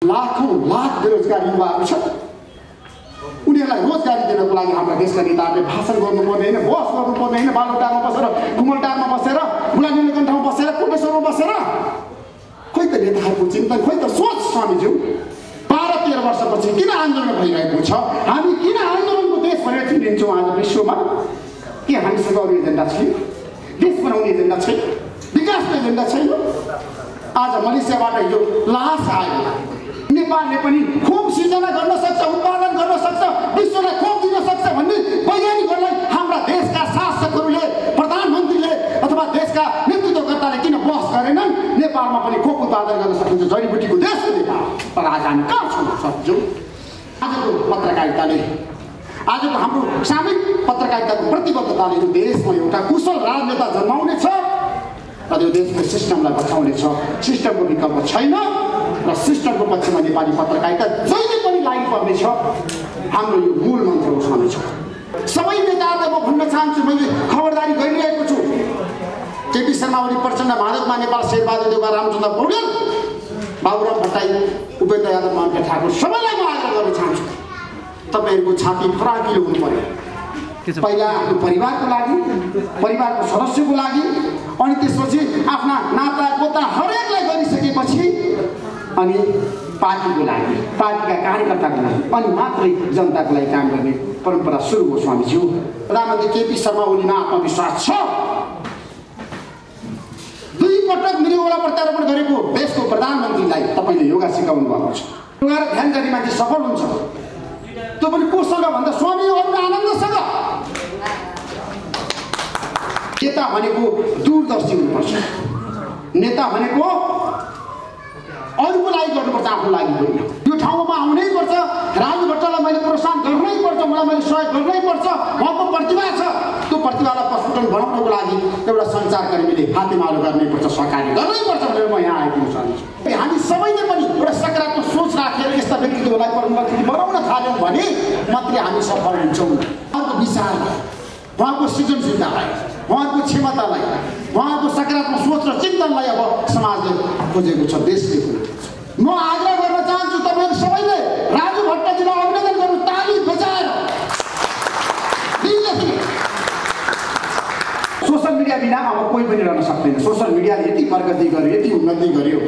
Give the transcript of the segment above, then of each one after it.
लाखौं लाख बेरोजगार युवाहरू छन्। उनीहरूलाई रोजगारी दिनको लागि हाम्रा देशका नेताहरूले भाषण गर्नु पर्दैन, बहस गर्नु पर्दैन, बालुटारमा बसेर कुमलटारमा बसेर गुलामीको ठाउँमा बसेर कोटेश्वरमा बसेर। खोइ त नेताहरूको चिन्तन, खोइ त सोच स्वामीज्यू। 12-13 वर्षपछि किन आन्दोलन भइरहेको छ? हामी किन आन्दोलनको देश भनेर चिनिन्छौँ आज विश्वमा? के हामीसँग अरू एजेन्डा छैन? देश बनाउने एजेन्डा छैन? विकासको एजेन्डा छैन? आज मलेसियाबाट यो लास आयो। नेपालले पनि खोप सिर्जना गर्न सक्छ, उत्पादन गर्न सक्छ, विश्वलाई खोप दिन सक्छ भन्ने वैज्ञानिकहरूलाई हाम्रा देशका शासकहरूले, प्रधानमन्त्रीले अथवा देशका नेतृत्वकर्ताले किन बहस गरेनन्? नेपालमा पनि खोप उत्पादन गर्न सकिन्छ, जडीबुटीको देश हो नेपाल। तर आज हामी कहाँ छौँ सक्छौँ? आजको पत्रकारिताले, आजको हाम्रो सामूहिक पत्रकारिताको प्रतिबद्धताले यो देशमा एउटा कुशल राजनेता जन्माउनेछ र यो देशको सिस्टमलाई बचाउनेछ। सिस्टमको विकल्प छैन र सिस्टमको पक्षमा नेपाली पत्रकारिता जहिले पनि लाग्नुपर्नेछ। हाम्रो यो मूल मन्त्र हो स्वामी छ। सबै नेताहरूलाई म भन्न चाहन्छु, मैले खबरदारी गरिरहेको छु। केपी शर्मा ओली, प्रचण्ड, माधव नेपाल, शेरबहादुर देउवा, रामचन्द्र पौडेल, बाबुराम भट्टराई, उपेन्द्र यादव, मानका ठाकुर, सबैलाई म आग्रह गर्न चाहन्छु, तपाईँहरूको छाती फराकिलो हुनु पर्यो। पहिला आफ्नो परिवारको लागि, परिवारको सदस्यको लागि, अनि त्यसपछि आफ्ना नाता गोता हरेकलाई गरिसकेपछि अनि पार्टीको लागि, पार्टीका कार्यकर्ताको लागि, अनि मात्रै जनताको लागि काम गर्ने परम्परा सुरु हो स्वामीज्यू। प्रधानमन्त्री केपी शर्मा ओलीमा आत्मविश्वास छ। 2 पटक मृगौला प्रत्यारोपण गरेको देशको प्रधानमन्त्रीलाई तपाईँले योगा सिकाउनु भएको छ। योगा र ध्यान गर्ने मान्छे सफल हुन्छ। त्यो पनि कोसँग भन्दा स्वामी अरुण आनन्दसँग। नेता भनेको दूरदर्शी हुनुपर्छ। नेता भनेको अरूको लागि गर्नुपर्छ, आफ्नो लागि होइन। यो ठाउँमा आउनै पर्छ, राजु भट्टलाई मैले प्रोत्साहन गर्नै पर्छ, मलाई मैले सहयोग गर्नै पर्छ। उहाँको प्रतिभा छ, त्यो प्रतिभालाई प्रस्फुटन बनाउनको लागि एउटा सञ्चारकर्मीले हातेमालो गर्नै पर्छ, सहकार्य गर्नै पर्छ भनेर म यहाँ आएको चाहन्छु। हामी सबैले पनि एउटा सकारात्मक सोच राखेर यस्ता व्यक्तित्वलाई परिवर्तन बनाउन थाल्यौँ भने मात्रै हामी सफल हुन्छौँ। उहाँको विचार, उहाँको सृजनशीलतालाई, उहाँको क्षमतालाई, उहाँको सकारात्मक सोच र चिन्तनलाई अब समाजले खोजेको छ, देशले खोजेको छ। म आग्रह गर्न चाहन्छु तपाईँहरू सबैले राजु भट्टजीलाई अभिनन्दन गर्नु, ताली बजाएर। सोसल मिडिया बिना अब कोही पनि रहन सक्दैन। सोसल मिडियाले यति प्रगति गर्यो, यति उन्नति गर्यो।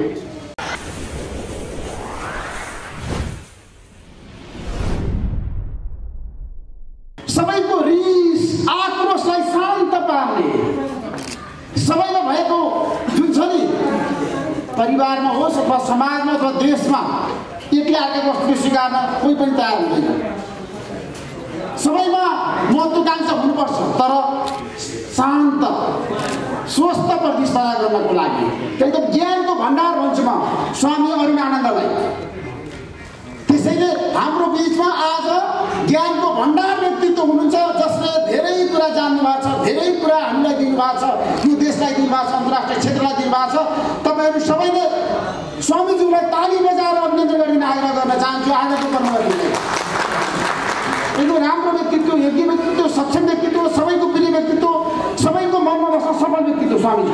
सबैको रिस आक्रोशलाई शान्त पार्ने, सबैलाई भएको जुन छ नि परिवारमा होस् अथवा समाजमा अथवा देशमा एक्लै आएको वस्तुले स्वीकार्न कोही पनि तयार हुँदैन। सबैमा महत्त्वाकांक्षा हुनुपर्छ, तर शान्त स्वस्थ प्रतिष्ठा गर्नको लागि एकदम ज्ञानको भण्डार भन्छु म स्वामी अरुण आनन्दलाई। त्यसैले हाम्रो बिचमा आज ज्ञानको भण्डार व्यक्तित्व हुनुहुन्छ, जसले धेरै कुरा जान्नु भएको छ, धेरै कुरा हामीलाई दिनुभएको छ, यो देशलाई दिनुभएको छ, अन्तर्राष्ट्रिय क्षेत्रलाई दिनुभएको छ। तपाईँहरू सबैले स्वामीज्यूलाई ताली बजाएर अभिनन्दन गरिदिन आग्रह गर्न चाहन्छु। आजको कर्मचारीले एकदम राम्रो व्यक्तित्व, योग्य व्यक्तित्व, सक्षम व्यक्तित्व, सबैको प्रिय व्यक्तित्व, सबैको मनमा बस्न सफल व्यक्तित्व स्वामीज्यू।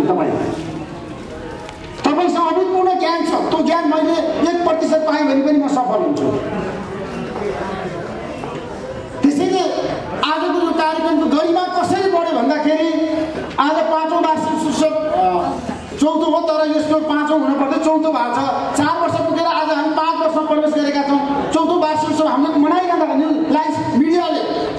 तपाईँसँग अभूतपूर्ण ज्ञान छ, त्यो ज्ञान मैले 1% पाएँ भने पनि म सफल हुन्छु। त्यसैले आजको यो कार्यक्रमको गरिमा कसरी बढ्यो भन्दाखेरि आज 5औं वार्षिक शीर्षक 4औं हो, तर यसको 5औं हुनुपर्दै 4औं भएको छ। 4 वर्ष पुगेर आज हामी 5 वर्षमा प्रवेश गरेका छौँ। 4औं वार्षिक उत्सव हामीले मनाइरहँदाखेरि लाइभ मिडियाले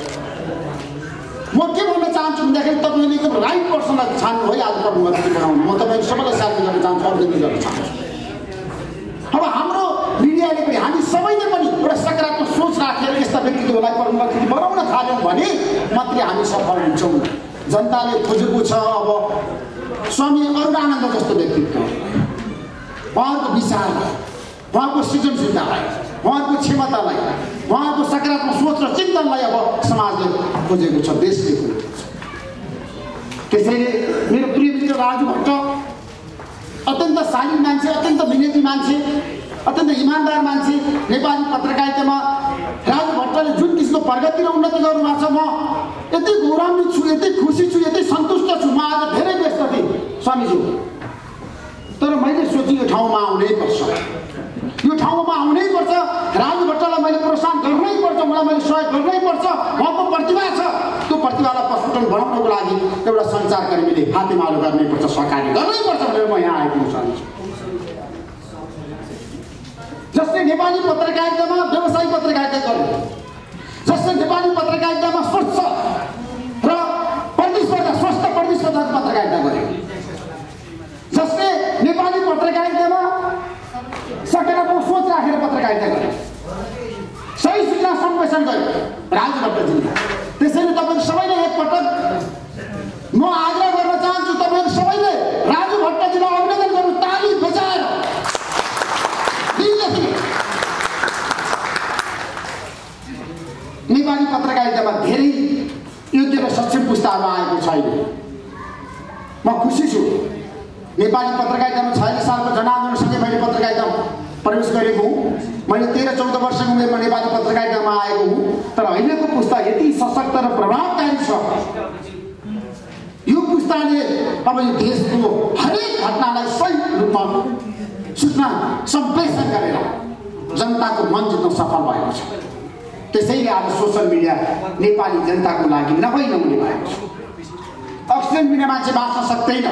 म के भन्न चाहन्छु भन्दाखेरि तपाईँले एकदम राइट पर्सनलाई छान्नु है आज प्रधानमन्त्री बनाउनु। म तपाईँहरू सबैलाई साथ गर्न चाहन्छु, अभिनन्दन गर्न चाहन्छु। अब हाम्रो मिडियाले पनि, हामी सबैले पनि एउटा सकारात्मक सोच राखेर यस्ता व्यक्तित्वलाई परिवर्तन बनाउन थाल्यौँ भने मात्रै हामी सफल हुन्छौँ। जनताले खोजेको छ अब स्वामी अरुण आनन्द जस्तो व्यक्तित्व, उहाँको विचार, उहाँको सृजनशीलतालाई, उहाँको क्षमतालाई, उहाँको सकारात्मक सोच र चिन्तनलाई अब समाजले खोजेको छ, देशले खोजेको छ। त्यसैले मेरो प्रिय मित्र राजु भट्ट अत्यन्त शालीन मान्छे, अत्यन्त मिहिनेती मान्छे, अत्यन्त इमान्दार मान्छे। नेपाली पत्रकारितामा राजु भट्टले जुन किसिमको प्रगति र उन्नति गर्नुभएको छ, म यति गौरवान्वित छु, यति खुसी छु, यति सन्तुष्ट छु। म आज धेरै व्यस्त थिएँ स्वामीज्यू, तर मैले सोचेँ यो ठाउँमा आउनै पर्छ। यो ठाउँमा आउनै पर्छ, राजु भट्टलाई मैले प्रोत्साहन गर्नै पर्छ, मलाई मैले सहयोग गर्नै पर्छ, उहाँको प्रतिभा छ, त्यो प्रतिभालाई प्रस्फुटन बनाउनको लागि एउटा सञ्चारकर्मीले हातेमालो गर्नै पर्छ, सहकारी गर्नै पर्छ भनेर म यहाँ आएको चाहन्छु। जसले नेपाली पत्रकारितामा व्यवसायिक पत्रकारिता गर्यो, जसले नेपाली पत्रकारितामा स्वच्छ र प्रतिस्पर्धा स्वस्थ प्रतिस्पर्धाको पत्रकारिता गर्यो, जसले नेपाली पत्रकारितामा सकारात्मक सोच राखेर पत्रकारिता गर्यो, सही सूचना सम्प्रेषण गर्यो राजु भट्टजीले। त्यसैले तपाईहरु सबैले एकपटक म आग्रह गर्न चाहन्छु, तपाईहरु सबैले राजु भट्टजीलाई अभिनन्दन गर्नु, ताली बजाएर दिनदेखि। नेपाली पत्रकारितामा धेरै योग्य र सक्षम पुस्ताहरू आएको छैन। म खुसी छु नेपाली पत्रकारितामा 46 सालको जनआन्दोलनसँगै मैले पत्रकारितामा प्रवेश गरेको हुँ। मैले 13-14 वर्षको उमेरमा नेपाली पत्रकारितामा आएको हुँ। तर अहिलेको पुस्ता यति सशक्त र प्रभावकारी छ, यो पुस्ताले अब यो देशको हरेक घटनालाई सही रूपमा सूचना सम्प्रेषण गरेर जनताको मन जित्न सफल भएको छ। त्यसैले आज सोसल मिडिया नेपाली जनताको लागि नभई नहुने भएको छ। अक्सिजन बिना मान्छे बाँच्न सक्दैन,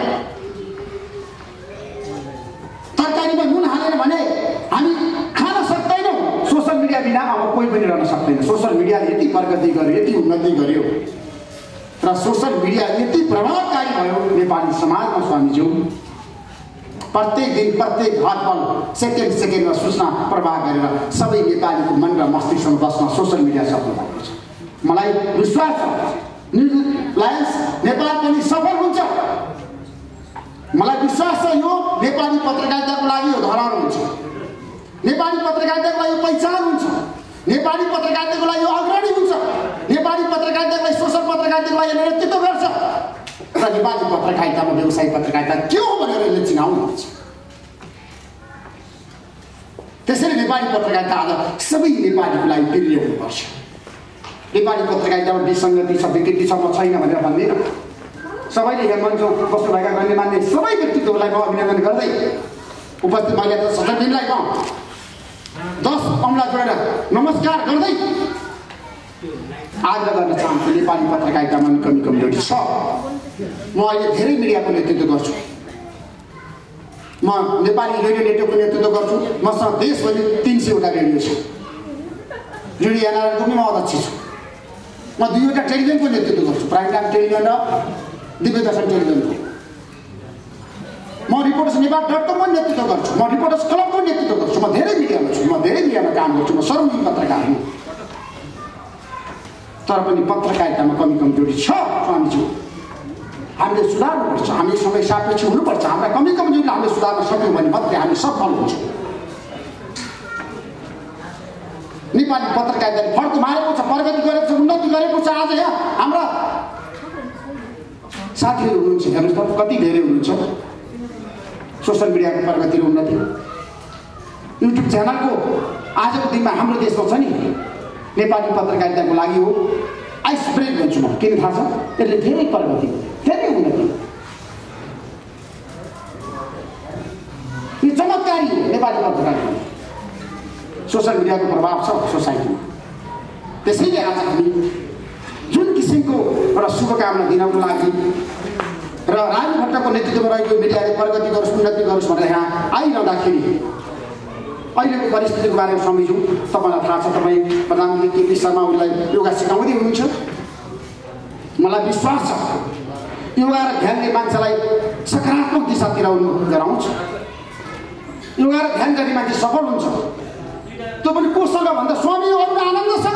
तरकारीमा नुन हालेन भने हामी खान सक्दैनौँ। सोसल मिडिया बिना अब कोही पनि रहन सक्दैन। सोसल मिडियाले यति प्रगति गर्यो, यति उन्नति गर्यो र सोसल मिडिया यति प्रभावकारी भयो नेपाली समाजमा स्वामीज्यू। प्रत्येक दिन प्रत्येक हर पल सेकेन्डमा सूचना प्रवाह गरेर सबै नेपालीको मन र मस्तिष्कमा बस्न सोसल मिडिया सफल भएको छ। मलाई विश्वास छ न्युज लायन्स नेपाल पनि सफल हुन्छ। मलाई विश्वास छ यो नेपाली पत्रकारिताको लागि यो धरोहर हुन्छ, नेपाली पत्रकारिताको लागि यो पहिचान हुन्छ, नेपाली पत्रकारिताको लागि यो अग्रणी हुन्छ, नेपाली पत्रकारिताको लागि सोसल पत्रकारिताको लागि नेतृत्व गर्छ र नेपाली पत्रकारितामा व्यवसायिक पत्रकारिता के हो भनेर यसले चिनाउनुहुन्छ। त्यसैले नेपाली पत्रकारिता आज सबै नेपालीको लागि प्रिय हुनुपर्छ। नेपाली पत्रकारितामा विसङ्गति छ, विकृति छ, म छैन भनेर भन्दैन। सबैले यहाँ मञ्चमा बस्नुभएका गण्यमान्य सबै व्यक्तित्वहरूलाई म अभिनन्दन गर्दै उपस्थित महिला सदस्यलाई म 10 औँला जोडेर नमस्कार गर्दै आग्रह गर्न चाहन्छु। नेपाली पत्रकारितामा कमी कमजोरी छ। म अहिले धेरै मिडियाको नेतृत्व गर्छु, म नेपाली रेडियो नेटवर्कको नेतृत्व गर्छु। मसँग देशभरि 300 वटा रेडियो छ। रेडियो एनआरएलको पनि म अध्यक्ष छु। म 2 वटा टेलिभिजनको नेतृत्व गर्छु, प्राइम टाइम टेलिभिजन र दिव्य दर्शन टेलिभिजनको। म रिपोर्टर्स नेपाल.com को नेतृत्व गर्छु, म रिपोर्टर्स क्लबको नेतृत्व गर्छु। म धेरै मिडियामा छु, म धेरै मिडियामा काम गर्छु, म सर्वमुखी पत्रकार हुँ। तर पनि पत्रकारितामा कमी कमजोरी छ स्वामीज्यू। हामीले सुधार्नुपर्छ, हामी समय सापेक्ष हुनुपर्छ। हाम्रा कमी कमजोरीलाई हामीले सुधार्न सक्यौँ भने मात्रै हामी सफल हुन्छौँ। नेपाली पत्रकारिताले फड्को मारेको छ, प्रगति गरेको छ, उन्नति गरेको छ। आज यहाँ हाम्रा साथीहरू हुनुहुन्छ, हेर्नुहोस् त कति धेरै हुनुहुन्छ। सोसल मिडियाको प्रगति र उन्नति युट्युब च्यानलको आजको दिनमा हाम्रो देशमा छ नि नेपाली पत्रकारिताको लागि हो आइस ब्रेक भन्छु म। किन थाहा छ? यसले धेरै प्रगति, धेरै उन्नति, यो चमत्कारी हो नेपाली पत्रकारिता। सोसल मिडियाको प्रभाव छ सोसाइटीमा। त्यसैले आज हामी जुन किसिमको एउटा शुभकामना दिनको लागि र राजु भट्टको नेतृत्वमा रहेको मिडियाले प्रगति गरोस्, उन्नति गरोस् भनेर यहाँ आइरहँदाखेरि अहिलेको परिस्थितिको बारेमा सम्झिउँ। तपाईँलाई थाहा छ, तपाईँ प्रधानमन्त्री केपी शर्मा ओलीलाई योगा सिकाउँदै हुनुहुन्छ। मलाई विश्वास छ योगा र ध्यानले मान्छेलाई सकारात्मक दिशातिर गराउँछ। योगा र ध्यान गर्ने मान्छे सफल हुन्छ। त्यो पनि कोसँग भन्दा स्वामी अरुण आनन्दसँग।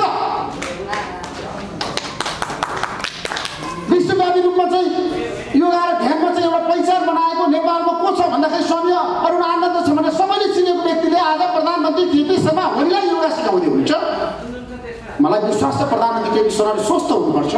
विश्वव्यापी रूपमा चाहिँ योगा र ध्यानमा चाहिँ एउटा पहिचान बनाएको नेपालमा को छ भन्दाखेरि स्वामी अरुण आनन्द छ भने सबैले चिनेको व्यक्तिले आज प्रधानमन्त्री केपी शर्मा ओलीलाई योगा सिकाउँदै हुनुहुन्छ। मलाई विश्वास छ प्रधानमन्त्री केपी शर्माले स्वस्थ हुनुपर्छ,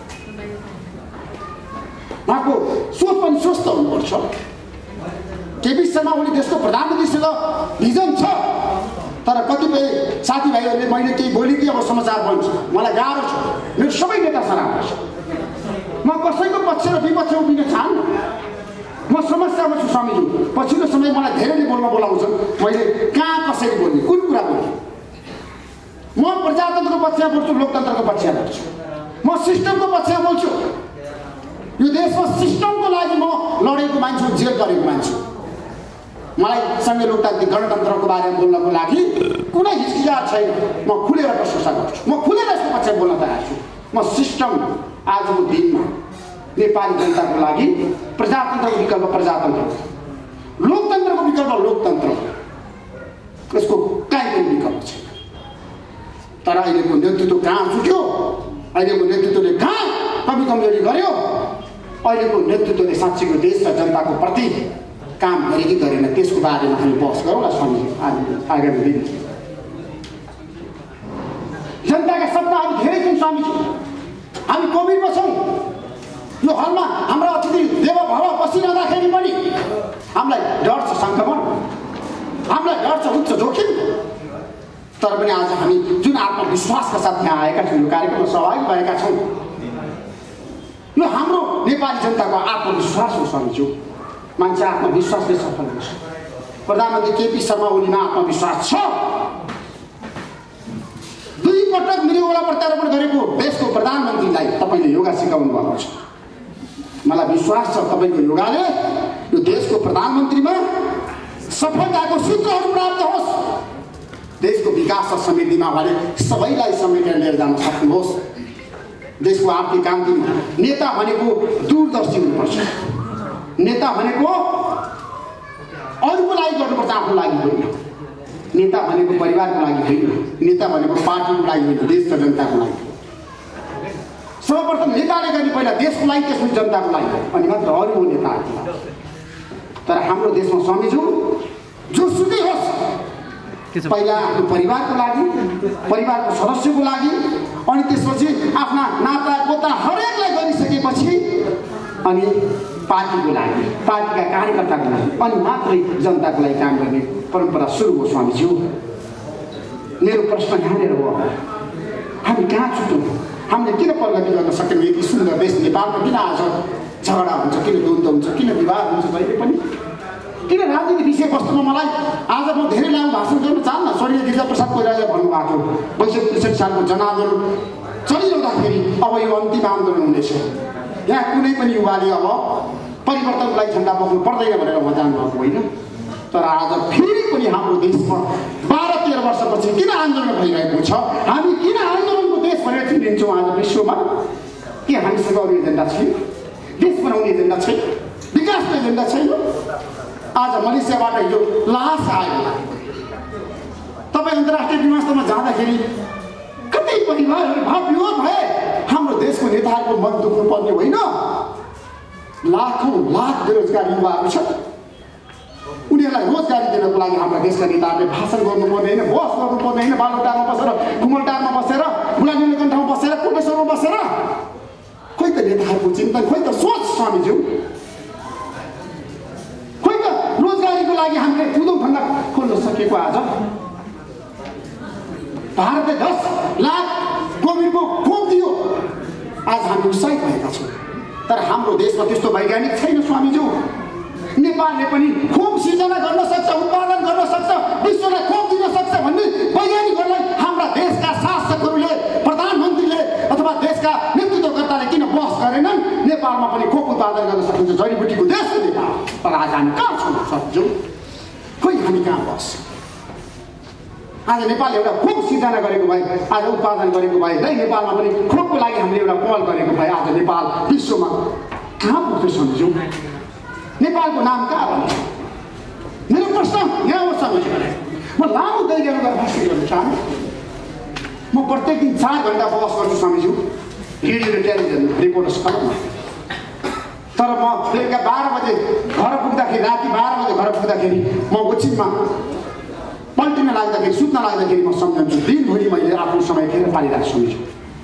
उहाँको सोच पनि स्वस्थ हुनुपर्छ। केपी शर्मा ओली देशको प्रधानमन्त्रीसँग भिजन छ, तर कतिपय साथीभाइहरूले मैले केही बोलेँ कि अब समाचार बन्छ, मलाई गाह्रो छ। मेरो सबै नेता सराहना छ, म कसैको पक्ष र विपक्ष उभिन चाहन्न। म समस्यामा छु स्वामीज्यू। पछिल्लो समय मलाई धेरैले बोलाउँछन्, मैले कहाँ कसरी बोल्ने, कुन कुरा बोल्ने। म प्रजातन्त्रको पक्षमा बोल्छु, लोकतन्त्रको पक्षमा बोल्छु, म सिस्टमको पक्षमा बोल्छु। यो देशमा सिस्टमको लागि म लडेको मान्छे, जेल गरेको मान्छे। मलाई संघीय लोकतान्त्रिक गणतन्त्रको बारेमा बोल्नको लागि कुनै हिचकिचाहट छैन। म खुलेर प्रशंसा गर्छु, म खुलेर यसको पक्षमा बोल्न तयार छु। म सिस्टम आजको दिनमा नेपाली जनताको लागि प्रजातन्त्रको विकल्प प्रजातन्त्र, लोकतन्त्रको विकल्प लोकतन्त्र, यसको कहीँ पनि विकल्प छैन। तर अहिलेको नेतृत्व कहाँ चुक्यो, अहिलेको नेतृत्वले कहाँ कमी कमजोरी गर्यो, अहिलेको नेतृत्वले साँच्चीको देश र जनताको प्रति काम गरे कि गरेन, त्यसको बारेमा हामी बहस गरौँला स्वामी आगामी दिन। जनताका सपनाहरू धेरै छन् स्वामीजी। हामी कोभिडमा छौँ, यो हलमा हाम्रा अतिथि देव भव बसिरहँदाखेरि पनि हामीलाई डर छ सङ्क्रमण, हामीलाई डर छ उच्च जोखिम। तर पनि आज हामी जुन आत्मविश्वासका साथ यहाँ आएका छौँ, यो कार्यक्रममा सहभागी भएका छौँ, यो हाम्रो नेपाली जनताको आत्मविश्वास हो स्वामीज्यू। मान्छे आत्मविश्वासले सफल हुन्छ। प्रधानमन्त्री केपी शर्मा ओलीमा आत्मविश्वास छ। 2 पटक मृगौला प्रत्यारोपण गरेको देशको प्रधानमन्त्रीलाई तपाईँले योगा सिकाउनु भएको छ। मलाई विश्वास छ तपाईँको योगाले यो देशको प्रधानमन्त्रीमा सफलताको सूत्रहरू प्राप्त होस्, देशको विकास र समृद्धिमा उहाँले सबैलाई समेटेर लिएर जान सक्नुहोस्। देशको आर्थिक क्रान्तिमा नेता भनेको दूरदर्शी हुनुपर्छ। नेता भनेको अरूको लागि गर्नुपर्छ, आफ्नो लागि होइन। नेता भनेको परिवारको लागि होइन, नेता भनेको पार्टीको लागि होइन, देश र जनताको लागि। सर्वप्रथम नेताले गर्ने पहिला देशको लागि, त्यसपछि जनताको लागि, अनि मात्र अरू हो नेताहरूको लागि। तर हाम्रो देशमा स्वामीज्यू जोसुकै होस्, पहिला आफ्नो परिवारको लागि, परिवारको सदस्यको लागि, अनि त्यसपछि आफ्ना नाता पोता हरेकलाई गरिसकेपछि अनि पार्टीको लागि, पार्टीका कार्यकर्ताको लागि, अनि मात्रै जनताको लागि काम गर्ने परम्परा सुरु हो स्वामीज्यू। मेरो प्रश्न यहाँनिर हो, हामी कहाँ छुट्यौँ? हामीले किन प्रगति गर्न सकेनौँ? यति सुन्दर देश नेपालमा किन आज झगडा हुन्छ, किन द्वन्द्व हुन्छ, किन विवाद हुन्छ जहिले पनि? किन राजनीति विषयवस्तुमा मलाई आज म धेरै लामो भाषण गर्न चाहन्न। स्वर्गीय गिरिजाप्रसाद कोइरालाले भन्नुभएको थियो 62 सालको जनआन्दोलन चलिरहँदाखेरि अब यो अन्तिम आन्दोलन हुनेछ, यहाँ कुनै पनि युवाले अब परिवर्तनको लागि झन्डा बोक्नु पर्दैन भनेर उहाँ जानुभएको होइन। तर आज फेरि पनि हाम्रो देशमा 12-13 वर्षपछि किन आन्दोलन भइरहेको छ? हामी किन आन्दोलनको देश भनेर चिनिन्छौँ आज विश्वमा? के हामीसँग अरू एजेन्डा छैन? देश बनाउने एजेन्डा छैन? विकासको एजेन्डा छैन? आज मलेसियाबाट हिजो लास आयो। तपाईँ अन्तर्राष्ट्रिय विमानस्थलमा जाँदाखेरि कति परिवारहरू भावविह्वल भए। हाम्रो देशको नेताहरूको मन दुख्नु पर्ने होइन। लाखौँ लाख बेरोजगार युवाहरू छन्, उनीहरूलाई रोजगारी दिनको लागि हाम्रा देशका नेताहरूले भाषण गर्नु पर्दैन, बहस गर्नु पर्दैन, बालुटारमा बसेर, कुमलटारमा बसेर, बुढानीलकण्ठ ठाउँमा बसेर, कोटेश्वरमा बसेर। खोइ त नेताहरूको चिन्तन, खोइ त सोच स्वामीज्यू, खोइ त रोजगारीको लागि हामीले उद्योग धन्दा खोल्न सकेको। आज भारतले 10 लाख कोभिडको खोप दियो, आज हामी उत्साहित भएका छौँ। तर हाम्रो देशमा त्यस्तो वैज्ञानिक छैन स्वामीज्यू। नेपालले पनि खोप सिर्जना गर्न सक्छ, उत्पादन गर्न सक्छ, विश्वलाई खोप दिन सक्छ भन्ने वैज्ञानिकहरूलाई हाम्रा देशका शासकहरूले, प्रधानमन्त्रीले अथवा देशका नेतृत्वकर्ताले किन बहस गरेनन्? नेपालमा पनि खोप उत्पादन गर्न सकिन्छ, जडीबुटीको देश हो नेपाल। तर आज हामी कहाँ छौँ सक्छौँ? खोइ हामी कहाँ बस? आज नेपालले एउटा खोप सिर्जना गरेको भए, आज उत्पादन गरेको भए, नेपालमा पनि खोपको लागि हामीले एउटा पहल गरेको भए आज नेपाल विश्वमा कहाँ पुग्छ सम्झौँ? नेपालको नाम कहाँ भन्नु? मेरो प्रश्न यहाँ हो सम्झौँ। म लामो दैनिक भाषण गर्न चाहन्छु। म प्रत्येक दिन 4 घन्टा बहस गर्छु सम्झौँ, रेडियो र टेलिभिजन रिपोर्टर्स क्लबमा। तर म बेलुका 12 बजे घर पुग्दाखेरि, राति 12 बजे घर पुग्दाखेरि म ओछिनमा पल्टिन लाग्दाखेरि, सुत्न लाग्दाखेरि म सम्झन्छु दिनभरि मैले आफ्नो समय खेर पारिरहेको सम्झन्छु।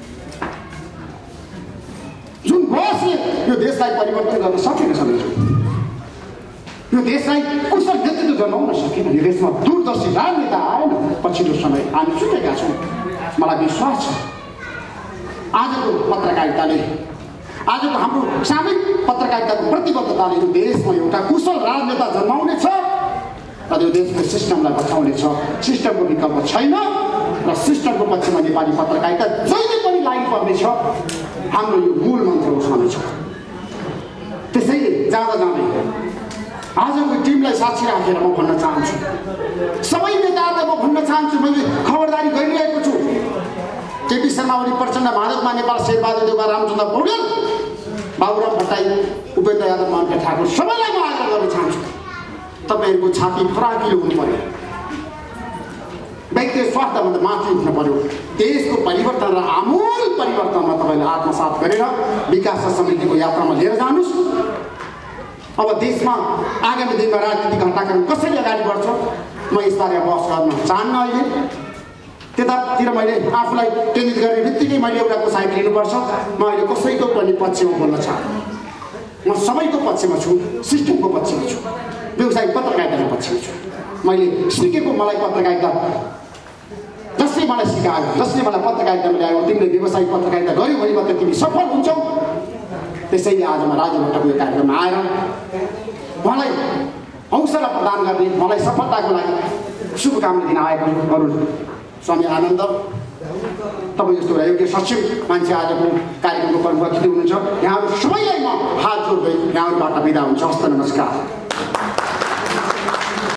जुन बहसले यो देशलाई परिवर्तन गर्न सकेन सम्झन्छु, यो देशलाई कुशल नेतृत्व जन्माउन सकेन। यो देशमा दूरदर्शी राजनेता आएन। पछिल्लो समय हामी छुटेका छौँ। मलाई विश्वास छ आजको पत्रकारिताले, आजको हाम्रो सामूहिक पत्रकारिताको प्रतिबद्धताले यो देशमा एउटा कुशल राजनेता जन्माउनेछ र यो देशको सिस्टमलाई बचाउनेछ। सिस्टमको विकल्प छैन र सिस्टमको पक्षमा नेपाली पत्रकारिता जहिले पनि लाग्नुपर्नेछ। हाम्रो यो मूल मन्त्र उठाउनेछ। त्यसैले जाँदा जाँदै आजको टिमलाई साक्षी राखेर म भन्न चाहन्छु, सबै नेताहरूलाई म भन्न चाहन्छु, मैले खबरदारी गरिरहेको छु। केपी शर्मा ओली, प्रचण्ड, माधव नेपाल, शेरबहादुर देउवा, रामचन्द्र पौडेल, बाबुराम भट्टाई, उपेन्द्र यादव, मानका ठाकुर, सबैलाई म आग्रह गर्न चाहन्छु, तपाईँहरूको छाती फराकिलो हुनु पर्यो, व्यक्तिगत स्वार्थभन्दा माथि उठ्नु पर्यो। देशको परिवर्तन र आमूल परिवर्तनमा तपाईँले आत्मसात गरेर विकास र समृद्धिको यात्रामा लिएर जानुहोस्। अब देशमा आगामी दिनमा राजनीतिक घटनाक्रम कसरी अगाडि बढ्छ म यसबारे बहस गर्न चाहन्न। अहिले त्यतातिर मैले आफूलाई केन्द्रित गर्ने बित्तिकै मैले एउटा साइड लिनुपर्छ। म अहिले कसैको पनि पक्षमा बोल्न चाहन्छु। म सबैको पक्षमा छु, सिस्टमको पक्षमा छु, व्यवसायिक पत्रकारिताको पक्षमा छु। मैले सिकेको, मलाई पत्रकारिता जसले मलाई सिकायो, जसले मलाई पत्रकारितामा ल्यायो, तिमीले व्यवसायिक पत्रकारिता गर्यौ भने मात्र तिमी सफल हुन्छौ। त्यसैले आज म राजु भट्टको यो कार्यक्रममा आएर उहाँलाई हौसला प्रदान गर्ने, मलाई सफलताको लागि शुभकामना दिन आएको अरू स्वामी आनन्द, तपाईँ जस्तो एउटा योग्य सचिव मान्छे आजको कार्यक्रमको प्रमुख अतिथि हुनुहुन्छ। यहाँहरू सबैलाई म हात जोड्दै यहाँहरूबाट बिदा हुन्छ। हस्त नमस्कार।